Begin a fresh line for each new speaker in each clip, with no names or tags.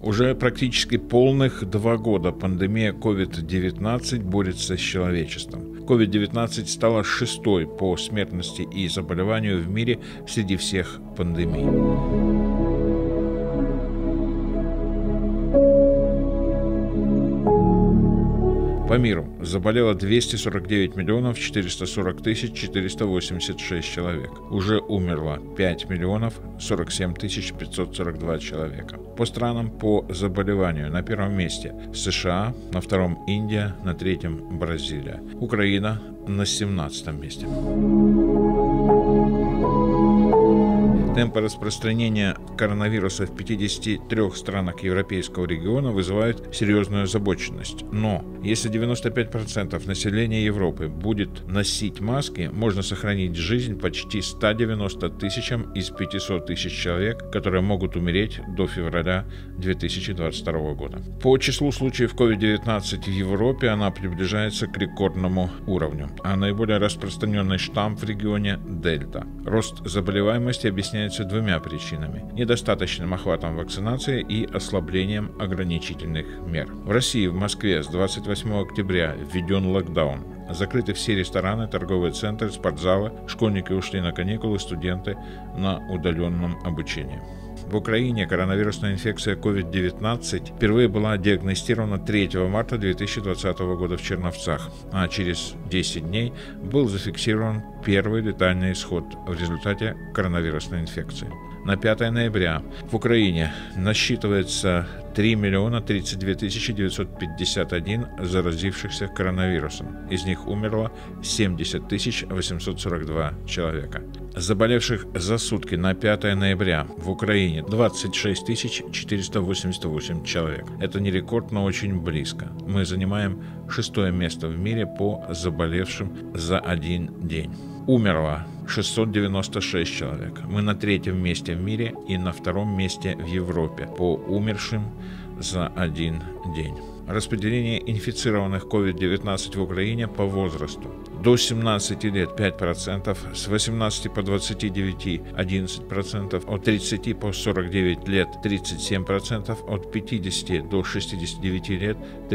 Уже практически полных 2 года пандемия COVID-19 борется с человечеством. COVID-19 стала 6-й по смертности и заболеванию в мире среди всех пандемий. По миру заболело 249 миллионов 440 тысяч 486 человек. Уже умерло 5 миллионов 47 тысяч 542 человека. По странам по заболеванию на первом месте США, на втором Индия, на третьем Бразилия. Украина на 17-м месте. Темпы распространения коронавируса в 53 странах европейского региона вызывают серьезную озабоченность. Но если 95% населения Европы будет носить маски, можно сохранить жизнь почти 190 тысячам из 500 тысяч человек, которые могут умереть до февраля 2022 года. По числу случаев COVID-19 в Европе она приближается к рекордному уровню, а наиболее распространенный штамм в регионе – Дельта. Рост заболеваемости объясняется двумя причинами – недостаточным охватом вакцинации и ослаблением ограничительных мер. В России, в Москве с 28 октября введен локдаун. Закрыты все рестораны, торговые центры, спортзалы, школьники ушли на каникулы, студенты на удаленном обучении. В Украине коронавирусная инфекция COVID-19 впервые была диагностирована 3 марта 2020 года в Черновцах, а через 10 дней был зафиксирован первый летальный исход в результате коронавирусной инфекции. На 5 ноября в Украине насчитывается 3 миллиона 32 тысячи 951 заразившихся коронавирусом. Из них умерло 70 тысяч 842 человека. Заболевших за сутки на 5 ноября в Украине 26 тысяч 488 человек. Это не рекорд, но очень близко. Мы занимаем 6-е место в мире по заболевшим за один день. Умерло 696 человек. Мы на 3-м месте в мире и на 2-м месте в Европе по умершим за один день. Распределение инфицированных COVID-19 в Украине по возрасту. До 17 лет 5%, с 18 по 29 – 11%, от 30 по 49 лет 37%, от 50 до 69 лет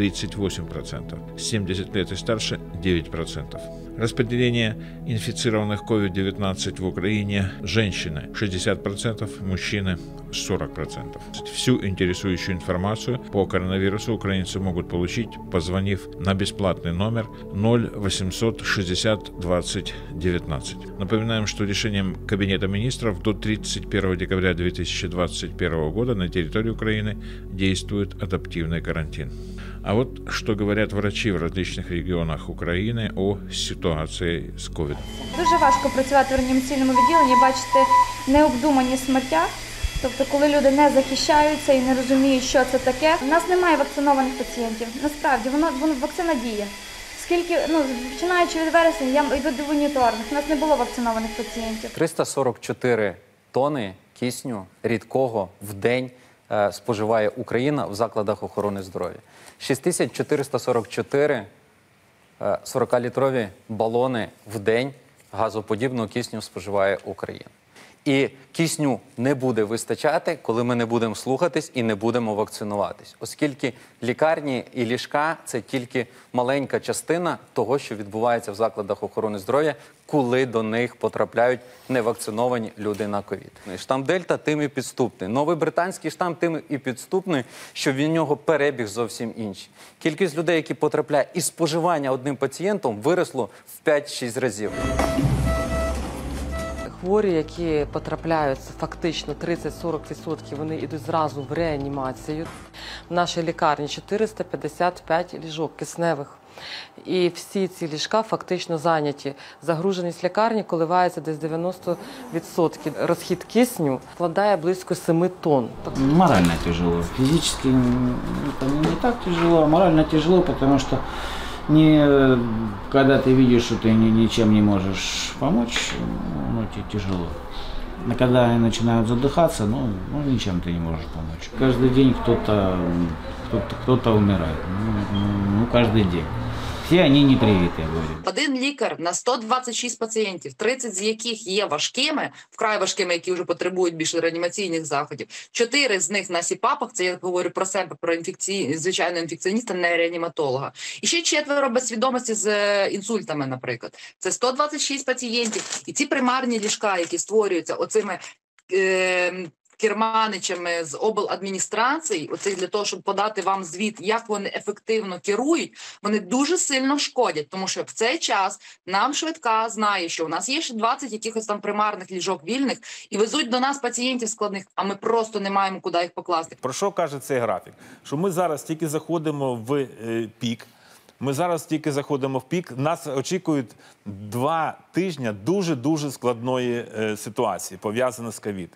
38%, с 70 лет и старше 9%. Распределение инфицированных COVID-19 в Украине: женщины 60%, мужчины 40%. Всю интересующую информацию по коронавирусу украинцы могут получить, позвонив на бесплатный номер 0800 60 20 19. Напоминаем, что решением Кабинета министров до 31 декабря 2021 года на территории Украины действует адаптивный карантин. А вот что говорят врачи в различних регіонах України о ситуації з ковідом.
Дуже важко працювати в реанімаційному відділенні, бачити необдумані смертя, тобто коли люди не захищаються і не розуміють, що це таке. У нас немає вакцинованих пацієнтів. Насправді, вакцина діє. Скільки, починаючи від вересня, я йду до моніторних, у нас не було вакцинованих пацієнтів. 344
тони кисню рідкого в день споживає Україна в закладах охорони здоров'я. 6444 40-літрові балони в день газоподібного кисню споживає Україна. І кисню не буде вистачати, коли ми не будемо слухатись і не будемо вакцинуватись. Оскільки лікарні і ліжка – це тільки маленька частина того, що відбувається в закладах охорони здоров'я, коли до них потрапляють невакциновані люди на ковід. Штам Дельта тим і підступний. Новий британський штам тим і підступний, що від нього перебіг зовсім інший. Кількість людей, які потрапляють із споживання одним пацієнтом, виросло в 5-6 разів.
Хворі, які потрапляють, фактично 30-40%, вони йдуть зразу в реанімацію. В нашій лікарні 455 ліжок кисневих. І всі ці ліжка фактично зайняті. Загруженість лікарні коливається десь 90%. Розхід кисню складає близько 7 тонн.
Морально тяжело. Физически не так тяжело, а морально тяжело, потому что когда ты видишь, что ты ничем не можешь помочь, тебе тяжело. А когда начинают задыхаться, ничем ты не можешь помочь. Каждый день кто-то умирает. Каждый день. Все они не привиты, я говорю.
Один лікар на 126 пацієнтів, 30 з яких є важкими, вкрай важкими, які вже потребують більше реанімаційних заходів. 4 з них на СІПАПах, це я говорю про себе, про звичайного інфекціоніста, не реаніматолога. І ще 4 без свідомості з інсультами, наприклад. Це 126 пацієнтів. І ці примарні ліжка, які створюються оцими керманичами з обладміністрацій, оцих для того, щоб подати вам звіт, як вони ефективно керують, вони дуже сильно шкодять, тому що в цей час нам швидка знає, що у нас є ще 20 якихось там примарних ліжок вільних, і везуть до нас пацієнтів складних, а ми просто не маємо куди їх покласти.
Про що каже цей графік? Що ми зараз тільки заходимо в пік, нас очікують 2 тижні дуже-дуже складної ситуації, пов'язаної з ковід.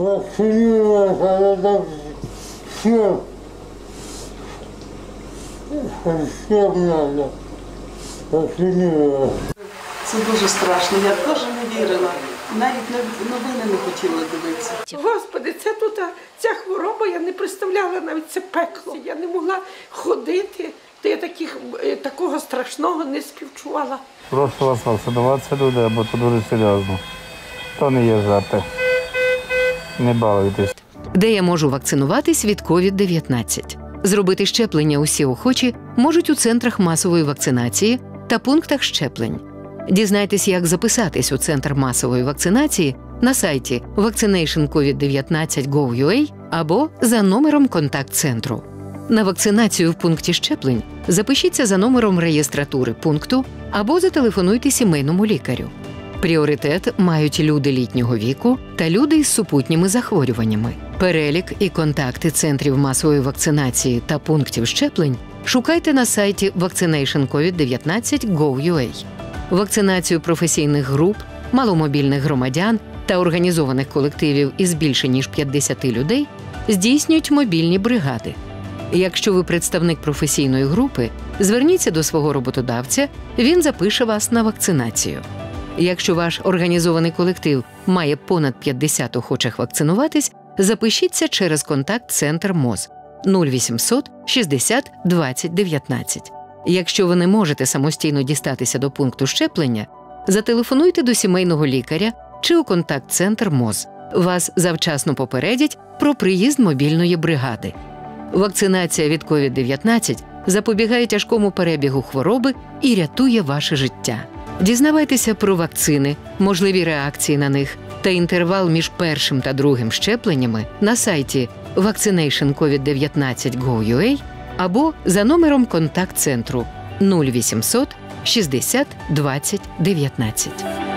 Це дуже страшно, я теж не вірила. Навіть новини не хотіла дивитися.
Господи, це тут ця хвороба, я не представляла навіть це пекло. Я не могла ходити, то я такого страшного не співчувала.
Прошу вас вакцинуватися, люди, бо це дуже серйозно. То не є жарти. Не балуйтесь.
Де я можу вакцинуватись від COVID-19? Зробити щеплення усі охочі можуть у центрах масової вакцинації та пунктах щеплень. Дізнайтесь, як записатись у центр масової вакцинації на сайті vaccinationcovid19.gov.ua або за номером контакт-центру. На вакцинацію в пункті щеплень запишіться за номером реєстратури пункту або зателефонуйте сімейному лікарю. Пріоритет мають люди літнього віку та люди із супутніми захворюваннями. Перелік і контакти центрів масової вакцинації та пунктів щеплень шукайте на сайті vaccinationcovid19.gov.ua. Вакцинацію професійних груп, маломобільних громадян та організованих колективів із більше ніж 50 людей здійснюють мобільні бригади. Якщо ви представник професійної групи, зверніться до свого роботодавця, він запише вас на вакцинацію. Якщо ваш організований колектив має понад 50 охочих вакцинуватись, запишіться через контакт-центр МОЗ 0800 60 20 19. Якщо ви не можете самостійно дістатися до пункту щеплення, зателефонуйте до сімейного лікаря чи у контакт-центр МОЗ. Вас завчасно попередять про приїзд мобільної бригади. Вакцинація від COVID-19 запобігає тяжкому перебігу хвороби і рятує ваше життя. Дізнавайтеся про вакцини, можливі реакції на них та інтервал між першим та другим щепленнями на сайті vaccinationcovid19.gov.ua або за номером контакт-центру 0800 60 20 19.